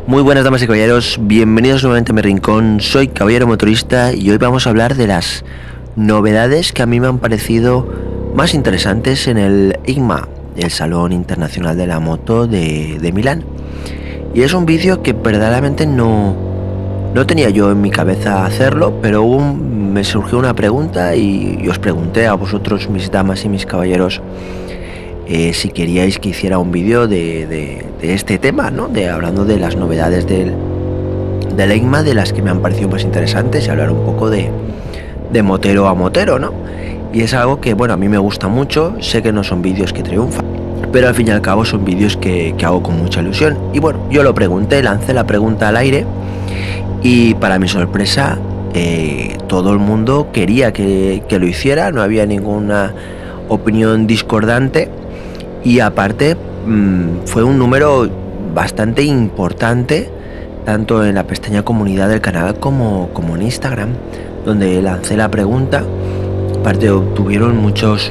Muy buenas damas y caballeros, bienvenidos nuevamente a mi rincón, soy Caballero Motorista y hoy vamos a hablar de las novedades que a mí me han parecido más interesantes en el IGMA, el Salón Internacional de la Moto de Milán. Y es un vídeo que verdaderamente no tenía yo en mi cabeza hacerlo, pero me surgió una pregunta y os pregunté a vosotros, mis damas y mis caballeros, si queríais que hiciera un vídeo de este tema, ¿no? Hablando de las novedades del EICMA, de las que me han parecido más interesantes, y hablar un poco de motero a motero, ¿no? Y es algo que, bueno, a mí me gusta mucho. Sé que no son vídeos que triunfan, pero al fin y al cabo son vídeos que hago con mucha ilusión. Y bueno, yo lo pregunté, lancé la pregunta al aire y para mi sorpresa todo el mundo quería que lo hiciera, no había ninguna opinión discordante. Y aparte fue un número bastante importante, tanto en la pestaña comunidad del canal como en Instagram, donde lancé la pregunta. Aparte obtuvieron muchos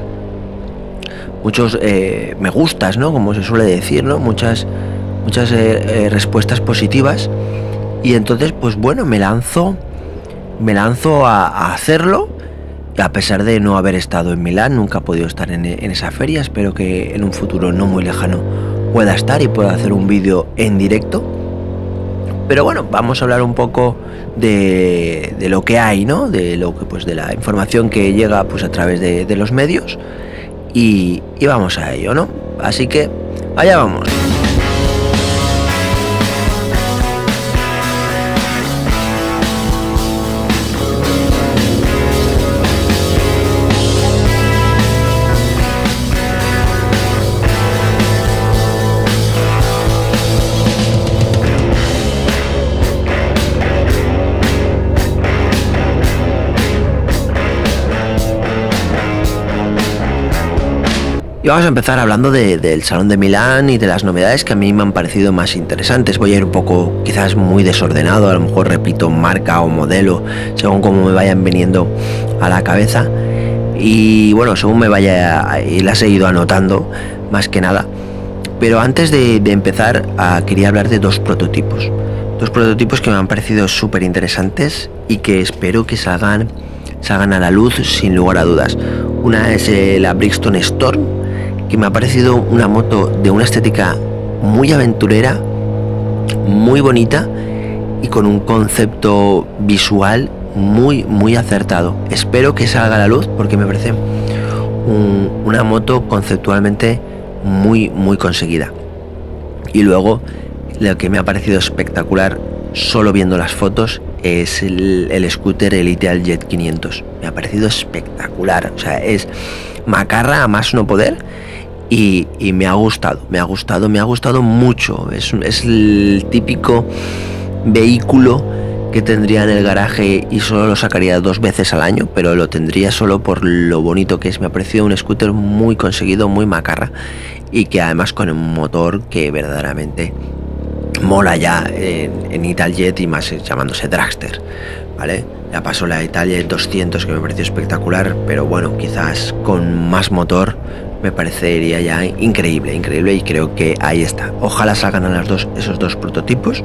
me gustas, ¿no? Como se suele decir, ¿no? Muchas respuestas positivas. Y entonces, pues bueno, me lanzo a hacerlo. A pesar de no haber estado en Milán, nunca he podido estar en esa feria. Espero que en un futuro no muy lejano pueda estar y pueda hacer un vídeo en directo. Pero bueno, vamos a hablar un poco de lo que hay, ¿no? De lo que, pues, de la información que llega, pues, a través de los medios, y vamos a ello, ¿no? Así que allá vamos. Y vamos a empezar hablando del Salón de Milán y de las novedades que a mí me han parecido más interesantes. Voy a ir un poco, quizás muy desordenado, a lo mejor repito marca o modelo, según como me vayan viniendo a la cabeza. Y bueno, según me vaya, y las he ido anotando, más que nada. Pero antes de empezar, quería hablar de dos prototipos. Dos prototipos que me han parecido súper interesantes y que espero que salgan a la luz sin lugar a dudas. Una es la Brixton Storm, que me ha parecido una moto de una estética muy aventurera, muy bonita y con un concepto visual muy acertado. Espero que salga a la luz porque me parece una moto conceptualmente muy conseguida. Y luego, lo que me ha parecido espectacular, solo viendo las fotos, es el scooter Elite Jet 500. Me ha parecido espectacular, o sea, es macarra a más no poder. Y me ha gustado mucho. Es el típico vehículo que tendría en el garaje y solo lo sacaría 2 veces al año, pero lo tendría solo por lo bonito que es. Me ha parecido un scooter muy conseguido, muy macarra, y que además con un motor que verdaderamente mola ya en Italjet, y más llamándose Dragster, ¿vale? Ya pasó la Italjet 200, que me pareció espectacular, pero bueno, quizás con más motor me parecería ya increíble, y creo que ahí está. Ojalá salgan a esos dos prototipos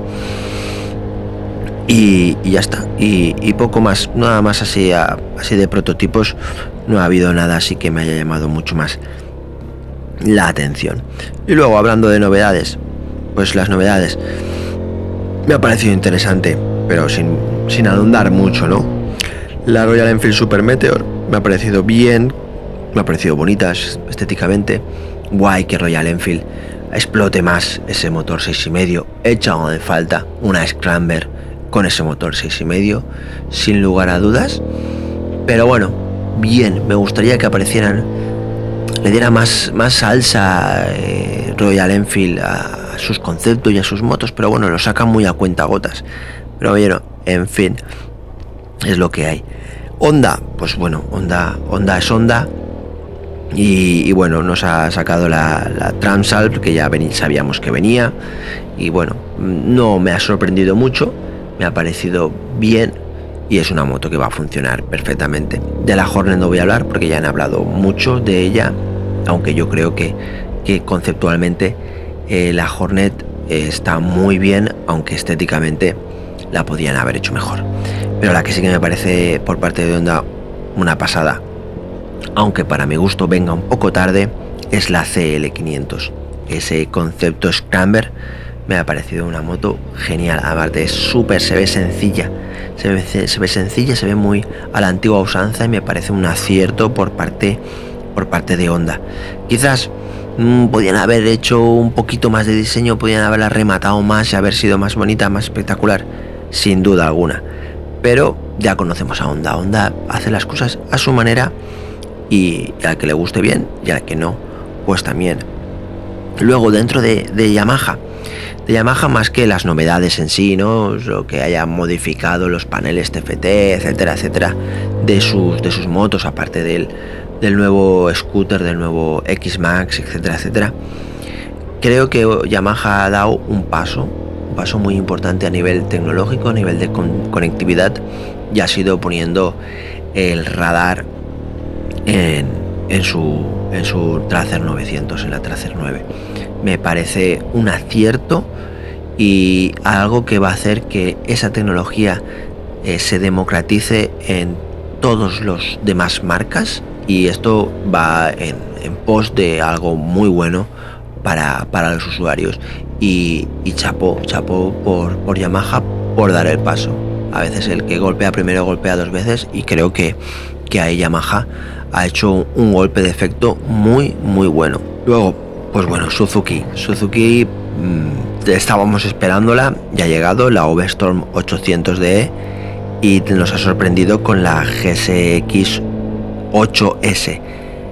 y ya está. Y poco más, nada más así de prototipos. No ha habido nada así que me haya llamado mucho más la atención. Y luego, hablando de novedades, pues las novedades me ha parecido interesante, pero sin ahondar mucho, ¿no? La Royal Enfield Super Meteor me ha parecido bien, me ha parecido bonita estéticamente. Guay que Royal Enfield explote más ese motor 6,5. He echado de falta una Scrambler con ese motor 6,5, sin lugar a dudas. Pero bueno, bien, me gustaría que aparecieran, le diera más salsa Royal Enfield a sus conceptos y a sus motos, pero bueno, lo sacan muy a cuentagotas. Pero bueno, en fin, es lo que hay. Honda, pues bueno, Honda es Honda. Y bueno, nos ha sacado la Transalp, que ya sabíamos que venía. Y bueno, no me ha sorprendido mucho, me ha parecido bien. Y es una moto que va a funcionar perfectamente. De la Hornet no voy a hablar porque ya han hablado mucho de ella, aunque yo creo que conceptualmente la Hornet está muy bien, aunque estéticamente la podían haber hecho mejor. Pero la que sí que me parece por parte de Honda una pasada, aunque para mi gusto venga un poco tarde, es la CL500. Ese concepto Scrambler me ha parecido una moto genial. Aparte se ve sencilla, se ve muy a la antigua usanza y me parece un acierto por parte de Honda. Quizás podían haber hecho un poquito más de diseño, podían haberla rematado más y haber sido más bonita, más espectacular, sin duda alguna. Pero ya conocemos a Honda. Honda hace las cosas a su manera y al que le guste bien y al que no, pues también. Luego dentro de Yamaha, más que las novedades en sí, ¿no? Lo que haya modificado los paneles TFT, etcétera, etcétera, de sus motos, aparte del nuevo scooter, del nuevo X-Max, etcétera, etcétera. Creo que Yamaha ha dado un paso muy importante a nivel tecnológico, a nivel de conectividad, y ha sido poniendo el radar en su Tracer 900, en la Tracer 9. Me parece un acierto y algo que va a hacer que esa tecnología se democratice en todos los demás marcas, y esto va en pos de algo muy bueno para los usuarios, y chapó por Yamaha por dar el paso. A veces el que golpea primero golpea dos veces, y creo que ahí Yamaha ha hecho un golpe de efecto muy bueno. Luego, pues bueno, Suzuki estábamos esperándola, ya ha llegado la V-Storm 800DE y nos ha sorprendido con la GSX 8S.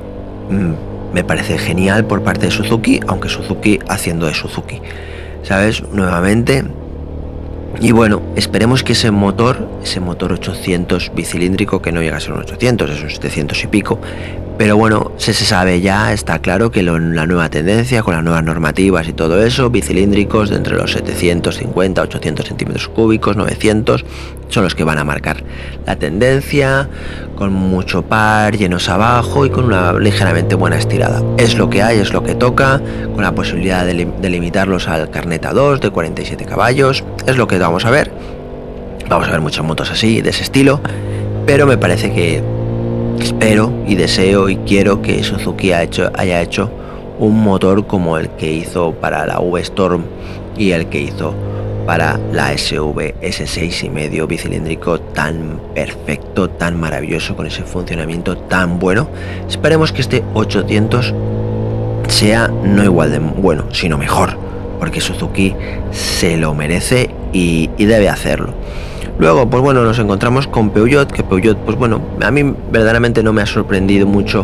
Me parece genial por parte de Suzuki, aunque Suzuki haciendo de Suzuki, ¿sabes? Nuevamente. Y bueno, esperemos que ese motor 800 bicilíndrico, que no llega a ser un 800, es un 700 y pico, pero bueno, se sabe ya, está claro que la nueva tendencia, con las nuevas normativas y todo eso, bicilíndricos de entre los 750, 800 centímetros cúbicos, 900, son los que van a marcar la tendencia, con mucho par, llenos abajo y con una ligeramente buena estirada. Es lo que hay, es lo que toca, con la posibilidad de limitarlos al Carnet A2 de 47 caballos, es lo que vamos a ver. Vamos a ver muchas motos así, de ese estilo, pero me parece que espero y deseo y quiero que Suzuki haya hecho un motor como el que hizo para la V-Storm y el que hizo para la SV S6,5 bicilíndrico, tan perfecto, tan maravilloso, con ese funcionamiento tan bueno. Esperemos que este 800 sea no igual de bueno, sino mejor, porque Suzuki se lo merece y debe hacerlo. Luego, pues bueno, nos encontramos con Peugeot, que Peugeot, pues bueno, a mí verdaderamente no me ha sorprendido mucho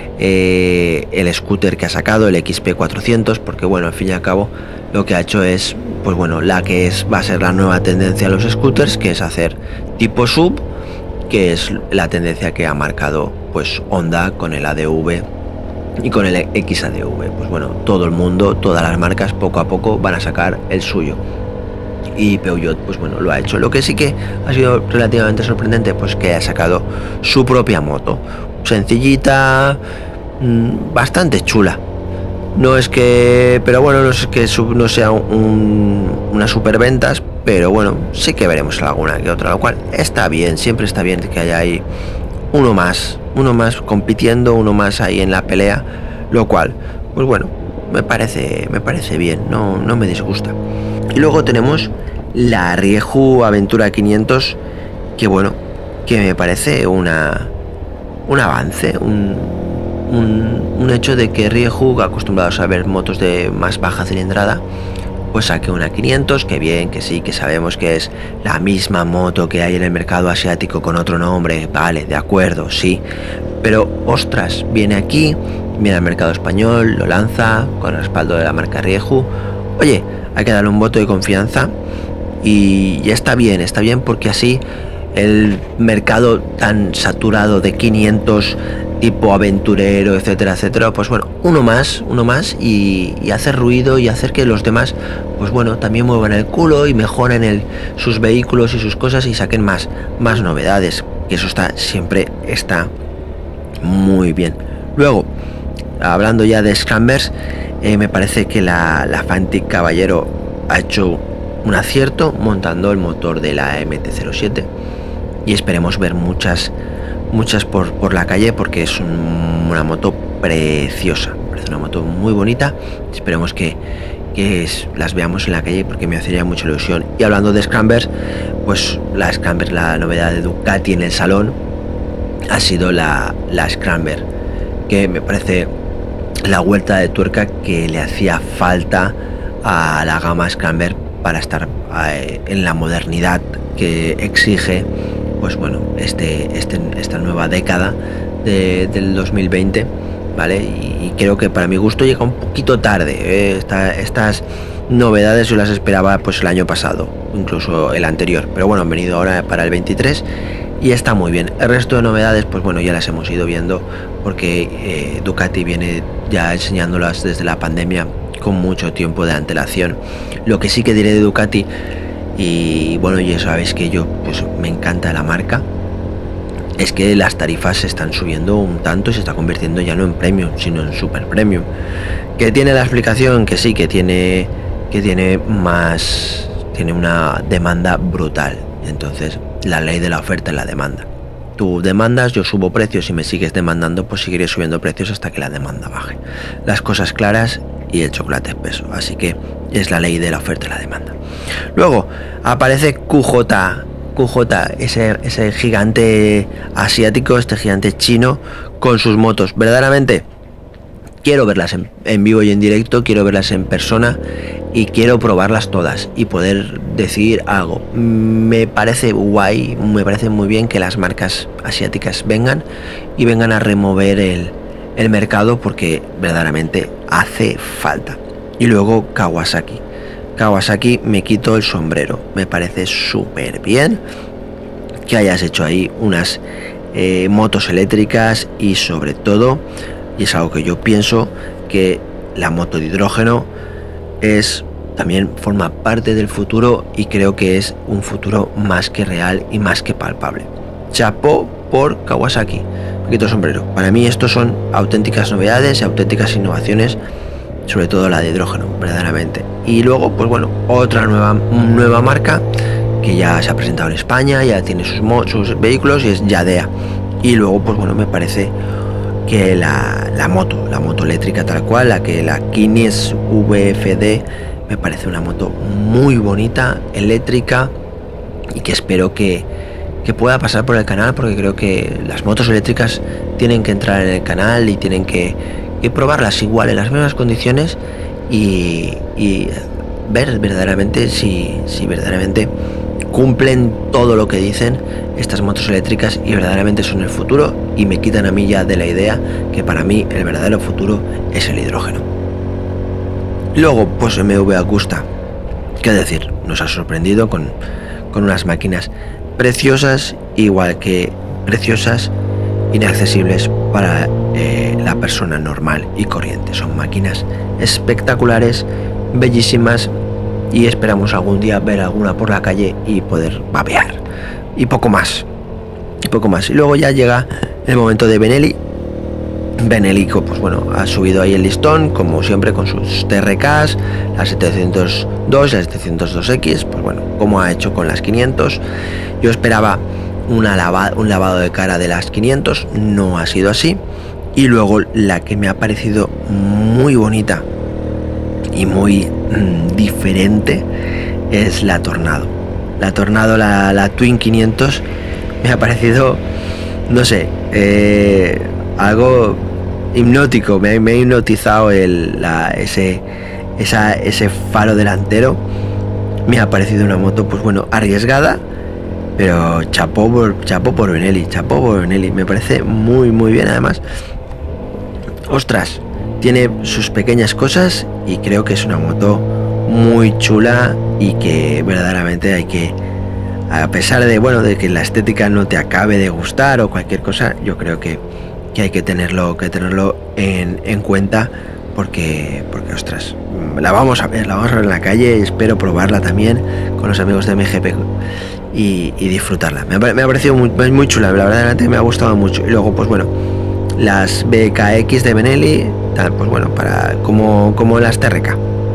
el scooter que ha sacado, el XP400, porque bueno, al fin y al cabo lo que ha hecho es, pues bueno, va a ser la nueva tendencia a los scooters, que es hacer tipo sub, que es la tendencia que ha marcado pues Honda con el ADV y con el XADV. Pues bueno, todo el mundo, todas las marcas poco a poco van a sacar el suyo. Y Peugeot, pues bueno, lo ha hecho. Lo que sí que ha sido relativamente sorprendente, pues que ha sacado su propia moto, sencillita, bastante chula. No es que, pero bueno, no es que no sea una superventas, pero bueno, sí que veremos alguna que otra, lo cual está bien. Siempre está bien que haya ahí uno más compitiendo, uno más ahí en la pelea, lo cual, pues bueno, me parece bien, no me disgusta. Y luego tenemos la Rieju Aventura 500, que bueno, que me parece un avance, un hecho de que Rieju, acostumbrados a ver motos de más baja cilindrada, pues saque una 500, que bien, que sí, que sabemos que es la misma moto que hay en el mercado asiático con otro nombre, vale, de acuerdo, sí, pero ostras, viene aquí, viene al mercado español, lo lanza con el respaldo de la marca Rieju. Oye, hay que darle un voto de confianza y ya está bien porque así el mercado tan saturado de 500 tipo aventurero, etcétera, etcétera, pues bueno, uno más y hacer ruido y hacer que los demás, pues bueno, también muevan el culo y mejoren sus vehículos y sus cosas y saquen más novedades, que eso siempre está muy bien. Luego, hablando ya de Scrambers, me parece que la Fantic Caballero ha hecho un acierto montando el motor de la MT-07 y esperemos ver muchas por la calle, porque es una moto preciosa, parece una moto muy bonita. Esperemos que las veamos en la calle, porque me hacería mucha ilusión. Y hablando de Scrambers, pues la Scramber, la novedad de Ducati en el salón ha sido la Scramber, que me parece la vuelta de tuerca que le hacía falta a la gama Scramber para estar en la modernidad que exige, pues bueno, esta nueva década del 2020, ¿vale? Y creo que para mi gusto llega un poquito tarde. Estas novedades yo las esperaba pues el año pasado, incluso el anterior, pero bueno, han venido ahora para el 23 y está muy bien. El resto de novedades, pues bueno, ya las hemos ido viendo, porque Ducati viene ya enseñándolas desde la pandemia con mucho tiempo de antelación. Lo que sí que diré de Ducati, y bueno, ya sabéis que yo pues me encanta la marca, es que las tarifas se están subiendo un tanto y se está convirtiendo ya no en premium, sino en super premium. Que tiene la explicación que sí, que tiene una demanda brutal. Entonces, la ley de la oferta y la demanda. Tú demandas, yo subo precios, y me sigues demandando, pues seguiré subiendo precios hasta que la demanda baje. Las cosas claras y el chocolate espeso. Así que es la ley de la oferta y la demanda. Luego aparece QJ, ese gigante asiático, este gigante chino con sus motos. Verdaderamente quiero verlas en vivo y en directo, quiero verlas en persona y quiero probarlas todas y poder decir algo. Me parece guay, me parece muy bien que las marcas asiáticas vengan a remover el mercado, porque verdaderamente hace falta. Y luego Kawasaki, me quito el sombrero, me parece súper bien que hayas hecho ahí unas motos eléctricas, y sobre todo, y es algo que yo pienso, que la moto de hidrógeno también forma parte del futuro, y creo que es un futuro más que real y más que palpable. Chapó por Kawasaki, me quito el sombrero. Para mí estos son auténticas novedades y auténticas innovaciones, sobre todo la de hidrógeno, verdaderamente. Y luego, pues bueno, otra nueva marca que ya se ha presentado en España, ya tiene sus vehículos, y es Yadea. Y luego, pues bueno, me parece que la moto eléctrica tal cual, la Kines VFD, me parece una moto muy bonita, eléctrica, y que espero que pueda pasar por el canal, porque creo que las motos eléctricas tienen que entrar en el canal y tienen que probarlas igual, en las mismas condiciones, y ver verdaderamente si verdaderamente cumplen todo lo que dicen estas motos eléctricas y verdaderamente son el futuro, y me quitan a mí ya de la idea que para mí el verdadero futuro es el hidrógeno. Luego, pues MV Agusta, qué decir, nos ha sorprendido con unas máquinas preciosas, igual que preciosas, inaccesibles para la persona normal y corriente. Son máquinas espectaculares, bellísimas, y esperamos algún día ver alguna por la calle y poder babear, y poco más. Y luego ya llega el momento de Benelli. Benelli, pues bueno, ha subido ahí el listón, como siempre, con sus TRKs, las 702 y las 702X, pues bueno, como ha hecho con las 500. Yo esperaba un lavado de cara de las 500, no ha sido así. Y luego la que me ha parecido muy bonita y muy diferente es la Tornado. La Twin 500 me ha parecido, no sé, algo hipnótico. Me ha hipnotizado ese faro delantero. Me ha parecido una moto, pues bueno, arriesgada, pero chapó por Benelli. Me parece muy muy bien. Además, ostras, tiene sus pequeñas cosas, y creo que es una moto muy chula, y que verdaderamente hay que, a pesar de que la estética no te acabe de gustar o cualquier cosa, yo creo que hay que tenerlo en cuenta, porque ostras, la vamos a ver en la calle, y espero probarla también con los amigos de MGP y disfrutarla. Me ha parecido muy chula, la verdad me ha gustado mucho. Y luego, pues bueno, las BKX de Benelli, pues bueno, como las TRK.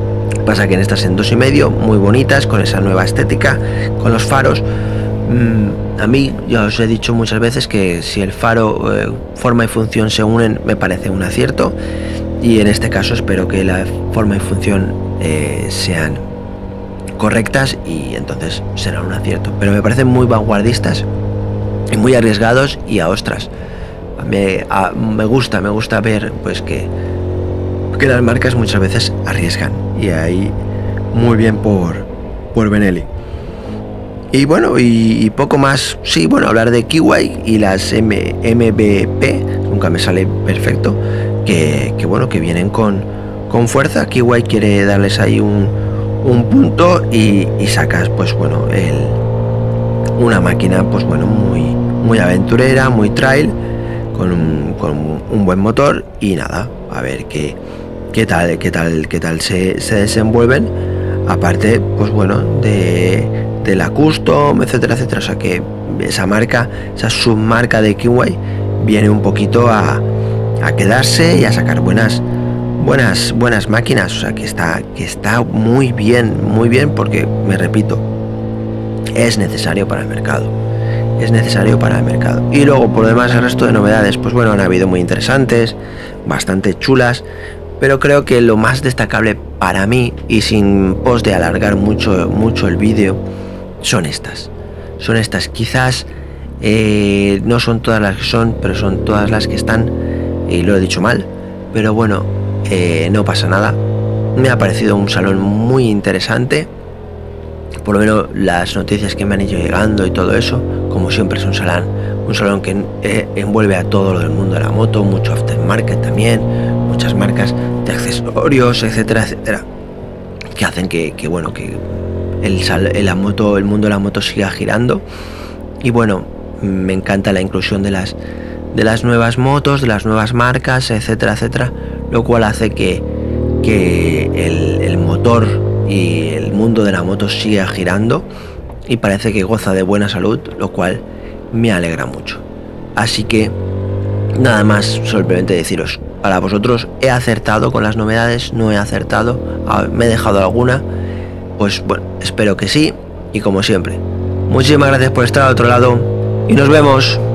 Pasa que en estas en 2,5, muy bonitas, con esa nueva estética, con los faros. A mí, ya os he dicho muchas veces que si el faro, forma y función se unen, me parece un acierto, y en este caso espero que la forma y función sean correctas, y entonces será un acierto. Pero me parecen muy vanguardistas y muy arriesgados, y a ostras, me gusta ver pues que las marcas muchas veces arriesgan, y ahí muy bien por Benelli. Y bueno, y poco más. Sí, bueno, hablar de Kiwi y las MBP, nunca me sale perfecto, que bueno, que vienen con fuerza. Kiwi quiere darles ahí un punto, y sacas pues bueno una máquina pues bueno muy aventurera, muy trail, con un buen motor, y nada, a ver qué tal se desenvuelven, aparte pues bueno de la custom, etcétera, o sea que esa marca, esa submarca de Kiwi viene un poquito a quedarse y a sacar buenas máquinas, o sea que está muy bien, porque me repito, es necesario para el mercado. Y luego por lo demás el resto de novedades, pues bueno, han habido muy interesantes, bastante chulas, pero creo que lo más destacable para mí, y sin pos de alargar mucho el vídeo, son estas. Quizás no son todas las que son, pero son todas las que están, y lo he dicho mal, pero bueno, no pasa nada. Me ha parecido un salón muy interesante, por lo menos las noticias que me han ido llegando y todo eso. Como siempre es un salón que envuelve a todo lo del mundo de la moto, mucho aftermarket también, muchas marcas de accesorios, etcétera, que hacen que bueno, que el mundo de la moto siga girando. Y bueno, me encanta la inclusión de las nuevas motos, de las nuevas marcas, etcétera, lo cual hace que el motor y el mundo de la moto siga girando, y parece que goza de buena salud, lo cual me alegra mucho. Así que nada más, simplemente deciros, para vosotros, ¿he acertado con las novedades? ¿No he acertado? ¿Me he dejado alguna? Pues bueno, espero que sí, y como siempre, muchísimas gracias por estar al otro lado, y nos vemos.